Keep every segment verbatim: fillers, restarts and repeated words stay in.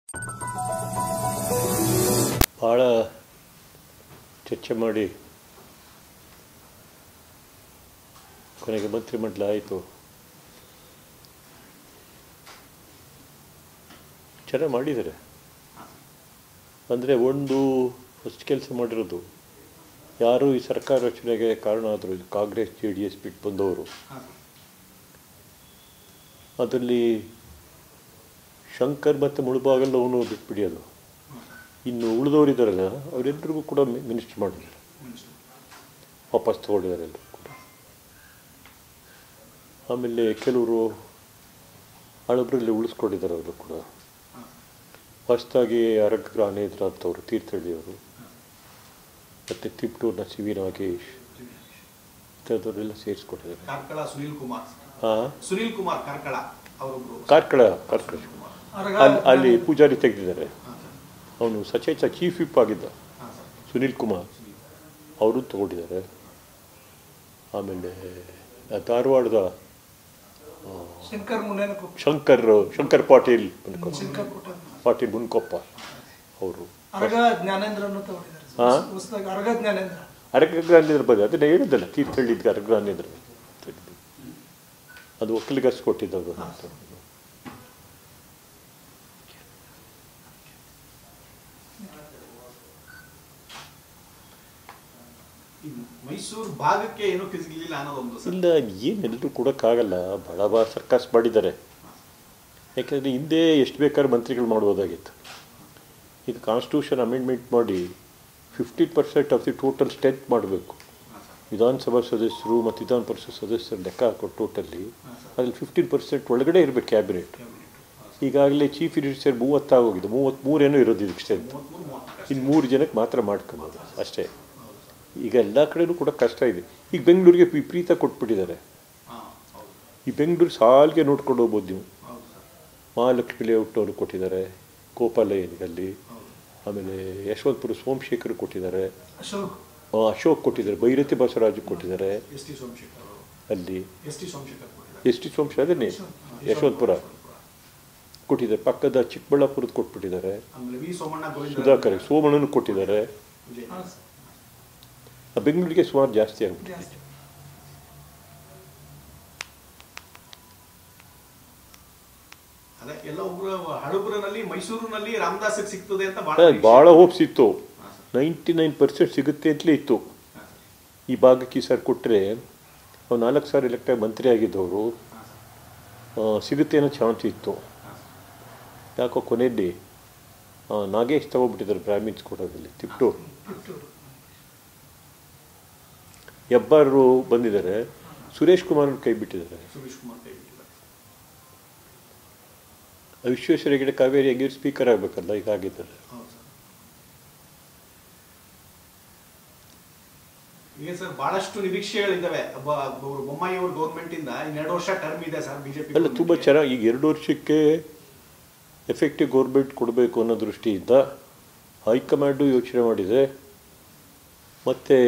ಭಾಳ ಚರ್ಚೆ ಮಾಡಿ ಕೊನೆಗೆ ಮಂತ್ರಿಮಂಡಲ ಆಯಿತು. ಚೆನ್ನಾಗಿ ಮಾಡಿದ್ದಾರೆ. ಅಂದರೆ ಒಂದು ಫಸ್ಟ್ ಕೆಲಸ ಮಾಡಿರೋದು, ಯಾರು ಈ ಸರ್ಕಾರ ರಚನೆಗೆ ಕಾರಣ ಆದರು, ಕಾಂಗ್ರೆಸ್ ಜೆ ಡಿ ಎಸ್ ಬಿಟ್ಟು ಬಂದವರು, ಅದರಲ್ಲಿ ಶಂಕರ್ ಮತ್ತು ಮುಳುಬಾಗಲ್ಲವನು ಬಿಟ್ಬಿಡಿ. ಅದು ಇನ್ನು ಉಳಿದವರಿದ್ದಾರಲ್ಲ ಅವರೆಲ್ಲರಿಗೂ ಕೂಡ ಮಿನಿಸ್ಟರ್ ಮಾಡಿದ್ದಾರೆ, ವಾಪಸ್ ತಗೊಂಡಿದ್ದಾರೆ ಎಲ್ಲರೂ ಕೂಡ. ಆಮೇಲೆ ಕೆಲವರು ಹಳಬರಲ್ಲಿ ಉಳಿಸ್ಕೊಂಡಿದ್ದಾರೆ ಅವರು ಕೂಡ. ಹೊಸದಾಗಿ ಅರಗ ಗ್ರಾನೇಂದ್ರ ಅಂತವರು, ತೀರ್ಥಹಳ್ಳಿಯವರು, ಮತ್ತು ತಿಪ್ಟೂರಿನ ಸಿ ವಿ ನಾಗೇಶ್ ಇಂಥದ್ದವರೆಲ್ಲ ಸೇರಿಸ್ಕೊಟ್ಟಿದ್ದಾರೆ. ಹಾಂ, ಸುನೀಲ್ ಕುಮಾರ್ ಕಾರ್ಕಳ ಕಾರ್ಕಳ ಅಲ್ಲಿ ಅಲ್ಲಿ ಪೂಜಾರಿ ತೆಗೆದಿದ್ದಾರೆ. ಅವನು ಸಚೇತ ಚೀಫ್ ವಿಪ್ ಆಗಿದ್ದ ಸುನೀಲ್ ಕುಮಾರ್, ಅವರು ತಗೊಂಡಿದ್ದಾರೆ. ಆಮೇಲೆ ಧಾರವಾಡದ ಶಂಕರ್ ಶಂಕರ್ ಪಾಟೀಲ್ ಪಾಟೀಲ್ ಮುನ್ಕೊಪ್ಪ ಅವರು. ಹಾಂ, ಅರಗ ಜ್ಞಾನೇಂದ್ರ ಬಂದ, ಅದನ್ನ ಹೇಳಿದ್ದಲ್ಲ, ತೀರ್ಥಹಳ್ಳಿದ್ಗೆ ಅರಗ ಜ್ಞಾನೇಂದ್ರ, ಅದು ಒಕ್ಕಲಿಗರ್ಸ್ ಕೊಟ್ಟಿದ್ದವರು. ಮೈಸೂರು ಭಾಗಕ್ಕೆ ಏನೋ ಕಿಸಿಗಿಲ್ಲ ಅನ್ನೋದೊಂದು. ಇಲ್ಲ, ಏನೆಲ್ಲರೂ ಕೊಡೋಕ್ಕಾಗಲ್ಲ, ಬಹಳ ಭಾಳ ಸರ್ಕಾಸ್ ಮಾಡಿದ್ದಾರೆ. ಯಾಕೆಂದರೆ ಹಿಂದೆ ಎಷ್ಟು ಬೇಕಾದ್ರೂ ಮಂತ್ರಿಗಳು ಮಾಡ್ಬೋದಾಗಿತ್ತು. ಈಗ ಕಾನ್ಸ್ಟಿಟ್ಯೂಷನ್ ಅಮೆಂಡ್ಮೆಂಟ್ ಮಾಡಿ fifteen percent of the total strength ಮಾಡಬೇಕು. ವಿಧಾನಸಭಾ ಸದಸ್ಯರು ಮತ್ತು ವಿಧಾನ ಪರಿಷತ್ ಸದಸ್ಯರು ಲೆಕ್ಕ ಹಾಕೋ ಟೋಟಲ್ಲಿ ಅದ್ರಲ್ಲಿ ಫಿಫ್ಟೀನ್ ಪರ್ಸೆಂಟ್ ಒಳಗಡೆ ಇರಬೇಕು ಕ್ಯಾಬಿನೆಟ್. ಈಗಾಗಲೇ ಚೀಫ್ ಮಿನಿಸ್ಟರ್ ಮೂವತ್ತಾಗೋಗಿದೆ, ಮೂವತ್ತ್ಮೂರೇನೋ ಇರೋದು ಇದಕ್ಕೆ ಸ್ಟ್ರೆಂತ್. ಇನ್ನು ಮೂರು ಜನಕ್ಕೆ ಮಾತ್ರ ಮಾಡ್ಕೊಬೋದು ಅಷ್ಟೇ. ಈಗ ಎಲ್ಲ ಕಡೆಯೂ ಕೂಡ ಕಷ್ಟ ಇದೆ. ಈಗ ಬೆಂಗಳೂರಿಗೆ ವಿಪರೀತ ಕೊಟ್ಬಿಟ್ಟಿದ್ದಾರೆ. ಈ ಬೆಂಗಳೂರು ಸಾಲಿಗೆ ನೋಡ್ಕೊಂಡು ಹೋಗ್ಬೋದು ನೀವು. ಮಹಾಲಕ್ಷ್ಮಿ ಲೇಔಟ್ನವರು ಕೊಟ್ಟಿದ್ದಾರೆ, ಗೋಪಾಲಯ್ಯನಲ್ಲಿ. ಆಮೇಲೆ ಯಶವಂತಪುರ ಸೋಮಶೇಖರ್ ಕೊಟ್ಟಿದ್ದಾರೆ, ಅಶೋಕ್ ಕೊಟ್ಟಿದ್ದಾರೆ, ಭೈರತಿ ಬಸವರಾಜು ಕೊಟ್ಟಿದ್ದಾರೆ ಅಲ್ಲಿ. ಎಸ್ ಟಿ ಸೋಮಶೇಖರ್ ಅದನ್ನೇ ಯಶವಂತಪುರ ಕೊಟ್ಟಿದ್ದಾರೆ. ಪಕ್ಕದ ಚಿಕ್ಕಬಳ್ಳಾಪುರದ ಕೊಟ್ಬಿಟ್ಟಿದ್ದಾರೆ, ಸುಧಾಕರ್ ಸೋಮಣ್ಣನು ಕೊಟ್ಟಿದ್ದಾರೆ. ಬೆಂಗಳೂರಿಗೆ ಸುಮಾರು ಜಾಸ್ತಿ ಆಗ್ಬಿಟ್ಟಿದೆ. ಭಾಳ ಹೋಪ್ಸ್ ಇತ್ತು, ನೈಂಟಿ ನೈನ್ ಪರ್ಸೆಂಟ್ ಸಿಗುತ್ತೆ ಅಂತಲೇ ಇತ್ತು. ಈ ಭಾಗಕ್ಕೆ ಸರ್ ಕೊಟ್ಟರೆ ಅವ್ರು ನಾಲ್ಕು ಸಾವಿರ ಎಲೆಕ್ಟಾಗಿ ಮಂತ್ರಿ ಆಗಿದ್ದವರು, ಸಿಗುತ್ತೆ ಅನ್ನೋ ಚಾನ್ಸ್ ಇತ್ತು. ಯಾಕೋ ಕೊನೆಯಲ್ಲಿ ನಾಗೇಶ್ ತಗೊಬಿಟ್ಟಿದ್ದಾರೆ ಬ್ರಾಹ್ಮಿನ್ಸ್ ಕೊಡೋದ್ರಲ್ಲಿ. ತಿಪ್ಟೂರು ಹೆಬ್ಬಾರರು ಬಂದಿದ್ದಾರೆ, ಸುರೇಶ್ ಕುಮಾರ್ ಕೈ ಬಿಟ್ಟಿದ್ದಾರೆ. ವಿಶ್ವೇಶ್ವರ ಹೆಗಡೆ ಕಾವೇರಿ ಹೆಂಗಿರು ಸ್ಪೀಕರ್ ಆಗಬೇಕಲ್ಲ, ಈಗ ಆಗಿದ್ದಾರೆ. ಈಗ ಸರ್ ಬಹಳಷ್ಟು ನಿರೀಕ್ಷೆಗಳಿದ್ದಾವೆ ಬೊಮ್ಮಾಯಿ ಅವ್ರ ಗೌರ್ಮೆಂಟ್ ಇಂದ. ಎರಡು ವರ್ಷ ಟರ್ಮ್ ಇದೆ ಸರ್ ಬಿಜೆಪಿ. ಅಲ್ಲ, ತುಂಬ ಚೆನ್ನಾಗಿ ಈಗ ಎರಡು ವರ್ಷಕ್ಕೆ ಎಫೆಕ್ಟಿವ್ ಗೌರ್ಮೆಂಟ್ ಕೊಡಬೇಕು ಅನ್ನೋ ದೃಷ್ಟಿಯಿಂದ ಹೈಕಮಾಂಡು ಯೋಚನೆ ಮಾಡಿದೆ. ಮತ್ತು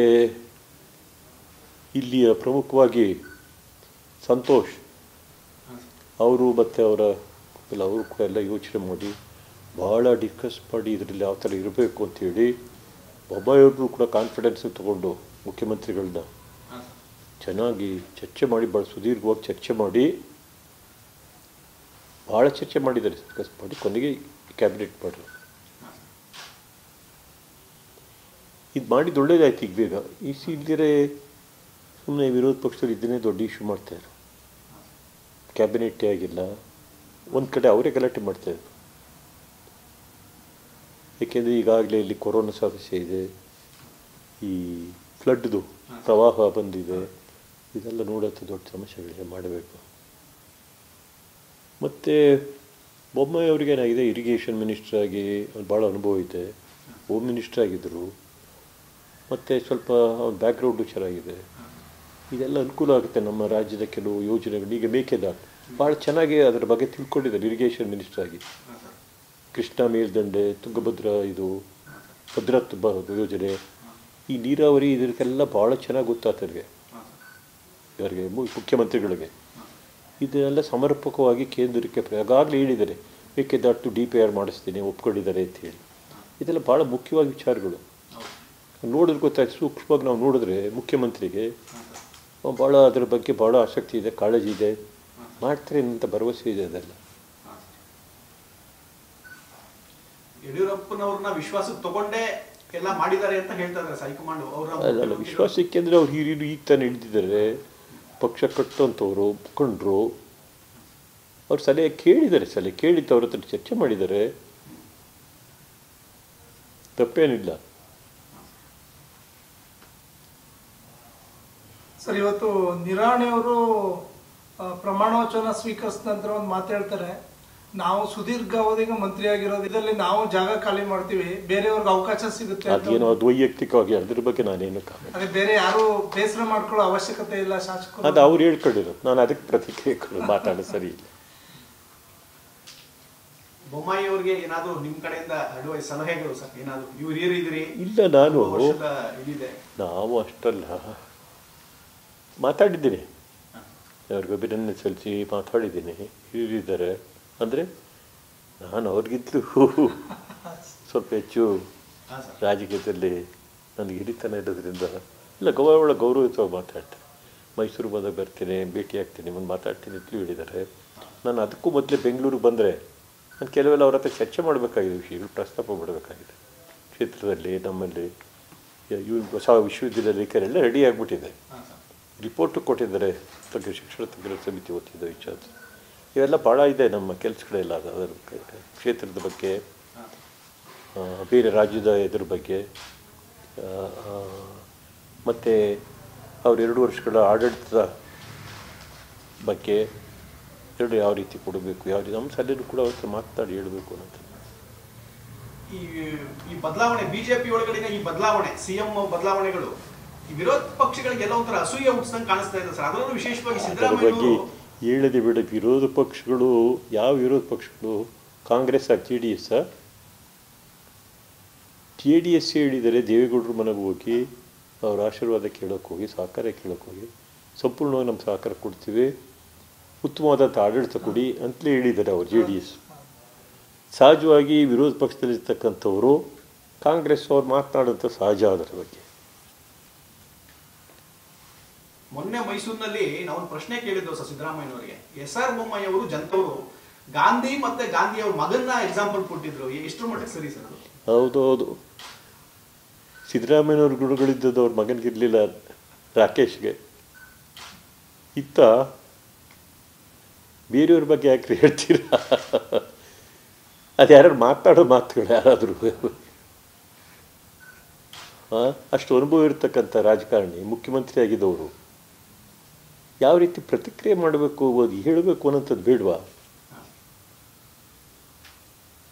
ಇಲ್ಲಿಯ ಪ್ರಮುಖವಾಗಿ ಸಂತೋಷ್ ಅವರು ಮತ್ತು ಅವರ ಎಲ್ಲ ಅವರು ಕೂಡ ಎಲ್ಲ ಯೋಚನೆ ಮಾಡಿ ಭಾಳ ಡಿಸ್ಕಸ್ ಮಾಡಿ ಇದರಲ್ಲಿ ಯಾವ ಥರ ಇರಬೇಕು ಅಂಥೇಳಿ ಬೊಮ್ಮಾಯಿಯವ್ರನ್ನೂ ಕೂಡ ಕಾನ್ಫಿಡೆನ್ಸ್ ತೊಗೊಂಡು ಮುಖ್ಯಮಂತ್ರಿಗಳನ್ನ ಚೆನ್ನಾಗಿ ಚರ್ಚೆ ಮಾಡಿ, ಭಾಳ ಸುದೀರ್ಘವಾಗಿ ಚರ್ಚೆ ಮಾಡಿ, ಭಾಳ ಚರ್ಚೆ ಮಾಡಿದ್ದಾರೆ, ಡಿಸ್ಕಸ್ ಮಾಡಿ ಕೊನೆಗೆ ಕ್ಯಾಬಿನೆಟ್ ಮಾಡಿ ಇದು ಮಾಡಿದ್ದು ಒಳ್ಳೇದಾಯ್ತು. ಈಗ ಬೇಗ ಈ ಇಲ್ದಿರೆ ಸುಮ್ಮನೆ ವಿರೋಧ ಪಕ್ಷದಲ್ಲಿ ಇದನ್ನೇ ದೊಡ್ಡ ಇಶ್ಯೂ ಮಾಡ್ತಾಯಿದ್ರು. ಕ್ಯಾಬಿನೆಟ್ಟೇ ಆಗಿಲ್ಲ, ಒಂದು ಕಡೆ ಅವರೇ ಗಲಾಟೆ ಮಾಡ್ತಾಯಿದ್ರು. ಏಕೆಂದರೆ ಈಗಾಗಲೇ ಇಲ್ಲಿ ಕೊರೋನಾ ಸಮಸ್ಯೆ ಇದೆ, ಈ ಫ್ಲಡ್ದು ಪ್ರವಾಹ ಬಂದಿದೆ, ಇದೆಲ್ಲ ನೋಡೋಕ್ಕೆ ದೊಡ್ಡ ಸಮಸ್ಯೆಗಳಿದೆ, ಮಾಡಬೇಕು. ಮತ್ತು ಬೊಮ್ಮಾಯಿ ಅವ್ರಿಗೇನಾಗಿದೆ, ಇರಿಗೇಷನ್ ಮಿನಿಸ್ಟರ್ ಆಗಿ ಭಾಳ ಅನುಭವ ಇದೆ, ಹೋಮ್ ಮಿನಿಸ್ಟರ್ ಆಗಿದ್ದರು, ಮತ್ತು ಸ್ವಲ್ಪ ಅವ್ರ ಬ್ಯಾಕ್ಗ್ರೌಂಡು ಚೆನ್ನಾಗಿದೆ. ಇದೆಲ್ಲ ಅನುಕೂಲ ಆಗುತ್ತೆ ನಮ್ಮ ರಾಜ್ಯದ ಕೆಲವು ಯೋಜನೆಗಳು. ಈಗ ಮೇಕೆದಾಟು ಭಾಳ ಚೆನ್ನಾಗಿ ಅದರ ಬಗ್ಗೆ ತಿಳ್ಕೊಂಡಿದ್ದಾರೆ ಇರಿಗೇಷನ್ ಮಿನಿಸ್ಟರ್ ಆಗಿ. ಕೃಷ್ಣಾ ಮೇಲ್ದಂಡೆ, ತುಂಗಭದ್ರಾ, ಇದು ಭದ್ರತ್ ಯೋಜನೆ, ಈ ನೀರಾವರಿ ಇದಕ್ಕೆಲ್ಲ ಭಾಳ ಚೆನ್ನಾಗಿ ಗೊತ್ತಾಗ್ತದೆ ಇವರಿಗೆ, ಮುಖ್ಯಮಂತ್ರಿಗಳಿಗೆ. ಇದನ್ನೆಲ್ಲ ಸಮರ್ಪಕವಾಗಿ ಕೇಂದ್ರಕ್ಕೆ ಈಗಾಗಲೇ ಹೇಳಿದ್ದಾರೆ. ಬೇಕಿದ್ದಟ್ಟು ಡಿ ಪಿ ಆರ್ ಮಾಡಿಸ್ತೀನಿ ಒಪ್ಕೊಂಡಿದ್ದಾರೆ ಅಂತೇಳಿ. ಇದೆಲ್ಲ ಭಾಳ ಮುಖ್ಯವಾದ ವಿಚಾರಗಳು. ನೋಡಿದ್ರೆ ಗೊತ್ತಾಯ್ತು, ಸೂಕ್ಷ್ಮವಾಗಿ ನಾವು ನೋಡಿದ್ರೆ ಮುಖ್ಯಮಂತ್ರಿಗೆ ಭಾಳ ಅದರ ಬಗ್ಗೆ ಭಾಳ ಆಸಕ್ತಿ ಇದೆ, ಕಾಳಜಿ ಇದೆ, ಮಾಡ್ತಾರೆ ಅಂತ ಭರವಸೆ ಇದೆ. ಅದೆಲ್ಲ ಯಡಿಯೂರಪ್ಪನವ್ರನ್ನ ವಿಶ್ವಾಸಕ್ಕೆ ತಗೊಂಡೇ ಎಲ್ಲ ಮಾಡಿದ್ದಾರೆ ಅಂತ ಹೇಳ್ತಾ ಇದ್ದಾರೆ ಹೈಕಮಾಂಡ್ ಅವರ. ಅಲ್ಲ, ವಿಶ್ವಾಸಕ್ಕೆ ಅಂದರೆ ಅವ್ರು ಹಿರಿಯರು ಈಗ ತಾನು ಹಿಡಿದಿದ್ದಾರೆ, ಪಕ್ಷ ಕಟ್ಟುವಂಥವ್ರು ಮುಖಂಡರು, ಅವ್ರು ಸಲಹೆ ಕೇಳಿದ್ದಾರೆ, ಸಲಹೆ ಕೇಳಿದ್ದು ಅವ್ರ ಹತ್ರ ಚರ್ಚೆ ಮಾಡಿದ್ದಾರೆ, ತಪ್ಪೇನಿಲ್ಲ. ಸರ್, ಇವತ್ತು ನಿರಾಣಿಯವರು ಪ್ರಮಾಣ ವಚನ ಸ್ವೀಕರಿಸಿದ ನಂತರ ಒಂದು ಮಾತಾಡ್ತಾರೆ, ನಾವು ಸುದೀರ್ಘ ಅವಧಿಗೆ ಮಂತ್ರಿ ಆಗಿರೋದು, ಇದರಲ್ಲಿ ನಾವು ಜಾಗ ಖಾಲಿ ಮಾಡ್ತೀವಿ, ಬೇರೆಯವ್ರಿಗೆ ಅವಕಾಶ ಸಿಗುತ್ತೆ. ಅದೇನೋ ಅದು ವೈಯಕ್ತಿಕವಾಗಿ ಅದ್ರ ಬಗ್ಗೆ ನಾನೇನು ಕಾಮೆಂಟ್. ಅದೇ ಬೇರೆ ಯಾರು ಬೇಸರ ಮಾಡ್ಕೊಳ್ಳೋ ಅವಶ್ಯಕತೆ ಇಲ್ಲ ಶಾಸಕರು, ಅದು ಅವ್ರು ಹೇಳ್ಕೊಂಡಿರೋದು, ನಾನು ಅದಕ್ಕೆ ಪ್ರತಿಕ್ರಿಯೆ ಮಾತಾಡೋ ಸರಿ ಇಲ್ಲ. ಬೊಮ್ಮಾಯಿ ಅವ್ರಿಗೆ ಏನಾದ್ರು ನಿಮ್ಮ ಕಡೆಯಿಂದ ಅಡ್ವೈಸ್ ಸಲಹೆಗಳು ಸರ್ ಏನಾದ್ರು ಇವ್ರು ಹಿರಿಯರಿದ್ರಿ? ಇಲ್ಲ, ನಾನು ಇದಿದೆ, ನಾವು ಅಷ್ಟಲ್ಲ ಮಾತಾಡಿದ್ದೀನಿ, ಅವ್ರಿಗೆ ಅಭಿನಂದನೆ ಸಲ್ಲಿಸಿ ಮಾತಾಡಿದ್ದೀನಿ. ಹಿರಿಯರಿದ್ದಾರೆ ಅಂದರೆ ನಾನು ಅವ್ರಿಗಿಂತಲೂ ಸ್ವಲ್ಪ ಹೆಚ್ಚು ರಾಜಕೀಯದಲ್ಲಿ ನನಗೆ ಹಿರಿತನ ಇರೋದ್ರಿಂದ ಇಲ್ಲ, ಗೌರವ ಗೌರವಯುತವಾಗಿ ಮಾತಾಡ್ತೇನೆ. ಮೈಸೂರು ಬಂದಾಗ ಬರ್ತೀನಿ, ಭೇಟಿ ಆಗ್ತೀನಿ, ಮುಂದೆ ಮಾತಾಡ್ತೀನಿ ಅಂತಲೂ ಹೇಳಿದ್ದಾರೆ. ನಾನು ಅದಕ್ಕೂ ಮೊದಲೇ ಬೆಂಗಳೂರಿಗೆ ಬಂದರೆ ನಾನು ಕೆಲವೆಲ್ಲ ಅವ್ರ ಹತ್ರ ಚರ್ಚೆ ಮಾಡಬೇಕಾಗಿದೆ, ವಿಷಯಗಳು ಪ್ರಸ್ತಾಪ ಮಾಡಬೇಕಾಗಿದೆ. ಕ್ಷೇತ್ರದಲ್ಲಿ ನಮ್ಮಲ್ಲಿ ಇವು ಹೊಸ ವಿಶ್ವವಿದ್ಯಾಲಯ ಎಲ್ಲ ರೆಡಿ ಆಗಿಬಿಟ್ಟಿದೆ, ರಿಪೋರ್ಟು ಕೊಟ್ಟಿದ್ದಾರೆ, ತಜ್ಞ ಶಿಕ್ಷಣ ತಜ್ಞರ ಸಮಿತಿ ಓದ್ತಿದ್ದ ವಿಚಾರ. ಇವೆಲ್ಲ ಭಾಳ ಇದೆ ನಮ್ಮ ಕೆಲಸಗಳೆಲ್ಲ, ಅದರ ಕ್ಷೇತ್ರದ ಬಗ್ಗೆ, ಬೇರೆ ರಾಜ್ಯದ ಇದ್ರ ಬಗ್ಗೆ, ಮತ್ತು ಅವ್ರ ಎರಡು ವರ್ಷಗಳ ಆಡಳಿತದ ಬಗ್ಗೆ, ಎರಡು ಯಾವ ರೀತಿ ಕೊಡಬೇಕು, ಯಾವ ರೀತಿ ನಮ್ಮ ಸಲಹೆನೂ ಕೂಡ ಅವ್ರ ಹತ್ರ ಮಾತನಾಡಿ ಹೇಳಬೇಕು ಅಂತ. ಈ ಈ ಬದಲಾವಣೆ ಬಿಜೆಪಿ ಒಳಗಡೆ ಈ ಬದಲಾವಣೆ ಸಿಎಂ ಬದಲಾವಣೆಗಳು ಈ ವಿರೋಧ ಪಕ್ಷಗಳಿಗೆ ಎಲ್ಲ ಒಂಥರ ಅಸೂಯೆ ಹುಟ್ಟಿಸ್ದಂಗೆ ಕಾಣಿಸ್ತಾ ಇದೆ ಸರ್. ಅದರಲ್ಲೂ ವಿಶೇಷವಾಗಿ ಸಿದ್ದರಾಮಯ್ಯ ಬಗ್ಗೆ ಹೇಳದೆ ಬಿಡ. ವಿರೋಧ ಪಕ್ಷಗಳು ಯಾವ ವಿರೋಧ ಪಕ್ಷಗಳು? ಕಾಂಗ್ರೆಸ್ ಆ J D S J D S ಹೇಳಿದರೆ ದೇವೇಗೌಡರು ಮನೆಗೆ ಹೋಗಿ ಅವ್ರ ಆಶೀರ್ವಾದ ಕೇಳೋಕೆ ಹೋಗಿ, ಸಹಕಾರ ಕೇಳೋಕೆ ಹೋಗಿ, ಸಂಪೂರ್ಣವಾಗಿ ನಮ್ಮ ಸಹಕಾರ ಕೊಡ್ತೀವಿ, ಉತ್ತಮವಾದಂಥ ಆಡಳಿತ ಕೊಡಿ ಅಂತಲೇ ಹೇಳಿದ್ದಾರೆ ಅವರು ಜೆ ಡಿ ಎಸ್. ಸಹಜವಾಗಿ ವಿರೋಧ ಪಕ್ಷದಲ್ಲಿರ್ತಕ್ಕಂಥವರು ಕಾಂಗ್ರೆಸ್ ಅವ್ರು ಮಾತನಾಡೋಂಥ ಸಹಜ. ಅದರ ಬಗ್ಗೆ ಮೊನ್ನೆ ಮೈಸೂರಿನಲ್ಲಿ ನಾವು ಪ್ರಶ್ನೆ ಕೇಳಿದ್ದೆವು ಸರ್ ಸಿದ್ದರಾಮಯ್ಯನವರಿಗೆ. ಎಸ್ ಆರ್ ಬೊಮ್ಮಾಯಿ ಅವರು ಜನತವರು ಗಾಂಧಿ ಮತ್ತೆ ಗಾಂಧಿ ಅವ್ರ ಮಗನ್ನ ಎಕ್ಸಾಂಪಲ್ ಕೊಟ್ಟಿದ್ರು, ಎಷ್ಟು ಮಟ್ಟಿಗೆ ಸರಿ ಸರ್? ಹೌದೌದು, ಸಿದ್ದರಾಮಯ್ಯನವ್ರ ಗುರುಗಳಿದ್ದದ್ದು ಅವ್ರ ಮಗನಿಗಿರಲಿಲ್ಲ, ರಾಕೇಶ್ಗೆ ಇತ್ತ. ಬೇರೆಯವ್ರ ಬಗ್ಗೆ ಯಾಕೆ ಹೇಳ್ತೀರಾ? ಅದು ಯಾರು ಮಾತಾಡೋ ಮಾತುಗಳು ಯಾರಾದರೂ ಅಷ್ಟು ಅನುಭವ ಇರತಕ್ಕಂಥ ರಾಜಕಾರಣಿ, ಮುಖ್ಯಮಂತ್ರಿ ಆಗಿದ್ದವರು ಯಾವ ರೀತಿ ಪ್ರತಿಕ್ರಿಯೆ ಮಾಡಬೇಕು, ಅದು ಹೇಳಬೇಕು ಅನ್ನೋಂಥದ್ದು ಬೇಡವಾ?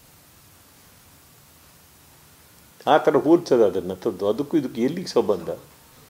ಆ ಥರ ಹೋಲ್ಸೋದು ಅದನ್ನು ತಂದು, ಅದಕ್ಕೂ ಇದಕ್ಕೂ ಎಲ್ಲಿಗೆ ಸಂಬಂಧ?